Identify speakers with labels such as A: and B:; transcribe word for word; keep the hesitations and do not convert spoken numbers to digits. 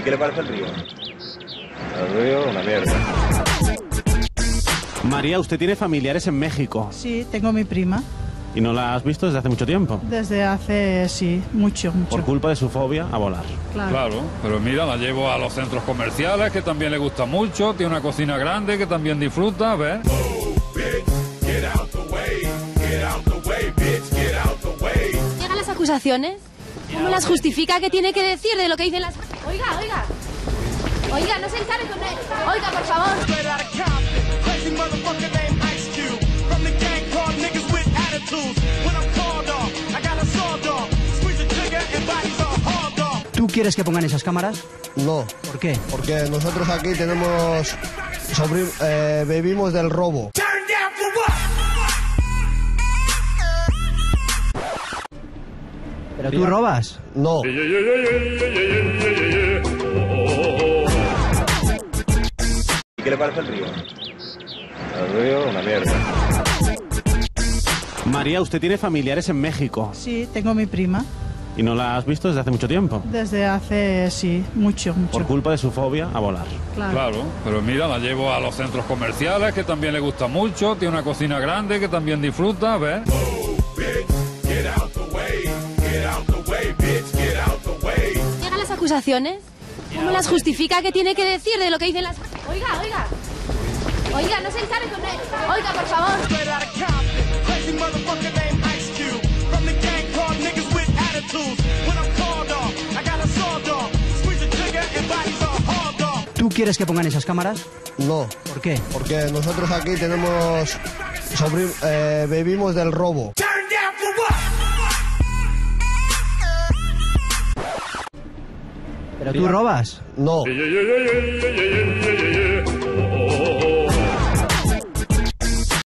A: ¿Qué le parece el río? El río, una mierda.
B: María, usted tiene familiares en México.
C: Sí, tengo mi prima.
B: ¿Y no la has visto desde hace mucho tiempo?
C: Desde hace, sí, mucho, mucho.
B: Por culpa de su fobia a volar.
C: Claro.
D: Claro, pero mira, la llevo a los centros comerciales, que también le gusta mucho, tiene una cocina grande, que también disfruta, ¿ves?
E: ¿Llegan las acusaciones? ¿Cómo las justifica? ¿Qué tiene que decir de lo que dicen las... Oiga, oiga. Oiga, no se encargue con él. Oiga, por favor.
F: ¿Tú quieres que pongan esas cámaras?
G: No.
F: ¿Por qué?
G: Porque nosotros aquí tenemos... Sobre, eh, vivimos del robo.
F: ¿Pero tú robas?
G: No.
A: ¿Qué le parece el río? El río, una mierda.
B: María, usted tiene familiares en México.
C: Sí, tengo mi prima.
B: ¿Y no la has visto desde hace mucho tiempo?
C: Desde hace, sí, mucho, mucho.
B: Por culpa de su fobia a volar.
C: Claro.
D: Claro, pero mira, la llevo a los centros comerciales, que también le gusta mucho, tiene una cocina grande, que también disfruta, ¿ves?
E: ¿Llegan las acusaciones? ¿Cómo las justifica? ¿Qué tiene que decir de lo que dicen las... Oiga, oiga. Oiga, no se encargue con él. Oiga, por favor.
F: ¿Tú quieres que pongan esas cámaras?
G: No.
F: ¿Por qué?
G: Porque nosotros aquí tenemos... Sobre, eh, vivimos del robo.
F: ¿Pero tú robas?
G: No.